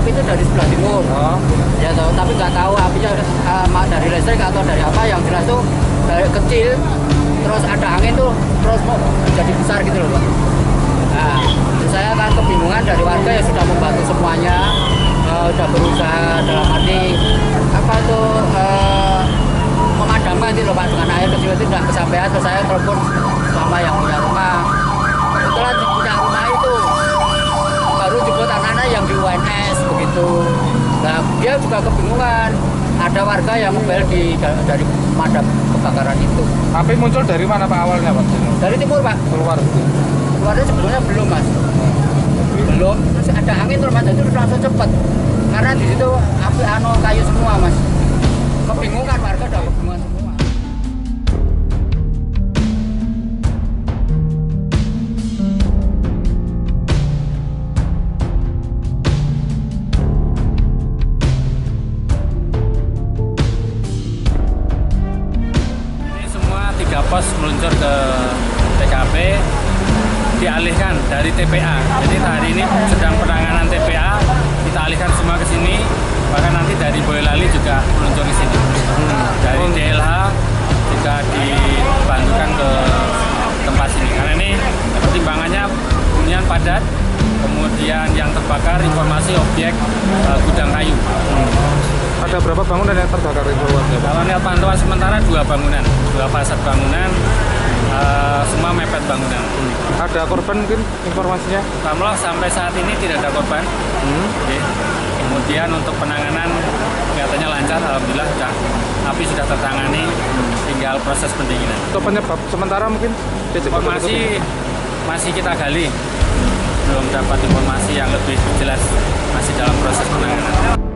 api itu dari sebelah timur. Ya tahu, tapi nggak tahu apinya dari listrik atau dari apa. Yang jelas tuh dari kecil, terus ada angin tuh, terus mau jadi besar gitu loh, Pak. Nah, saya kan kebingungan dari warga yang sudah membantu semuanya, sudah berusaha dalam arti apa tuh memadamkan itu loh, Pak, dengan air kecil itu sudah kesampaian. Terus saya telepon sama yang punya rumah. Kebetulan punya rumah itu baru jemput anak-anak yang di UNS begitu. Nah, dia juga kebingungan. Ada warga yang kembali dari pemadam kebakaran itu. Api muncul dari mana Pak awalnya Pak? Dari timur, Pak. Keluarnya sebetulnya belum, Mas. Belum. Terus ada angin terus, Mas. Itu langsung cepat. Karena di situ api kayu semua, Mas. Kebingungan warga, udah kebingungan semua. Pos meluncur ke TKP dialihkan dari TPA. Jadi hari ini sedang penanganan TPA, kita alihkan semua ke sini. Bahkan nanti dari Boyolali juga meluncur ke sini. Dari DLH juga dibantukan ke tempat sini. Karena ini pertimbangannya hunian padat, kemudian yang terbakar informasi objek gudang kayu. Ada berapa bangunan yang terbakar itu? Kalau lihat pantauan sementara 2 bangunan, 2 fasad bangunan, semua mepet bangunan. Ada korban mungkin informasinya? Alhamdulillah sampai saat ini tidak ada korban. Oke. Kemudian untuk penanganan kelihatannya lancar, alhamdulillah api sudah tertangani, tinggal proses pendinginan. Untuk penyebab sementara mungkin? Informasi masih kita gali, belum dapat informasi yang lebih jelas, masih dalam proses penanganan.